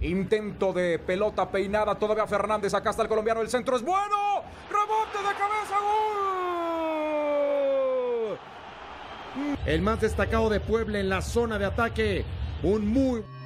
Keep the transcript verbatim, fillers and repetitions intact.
Intento de pelota peinada, todavía Fernández, acá está el colombiano, el centro es bueno, rebote de cabeza, gol. El más destacado de Puebla en la zona de ataque, un muy...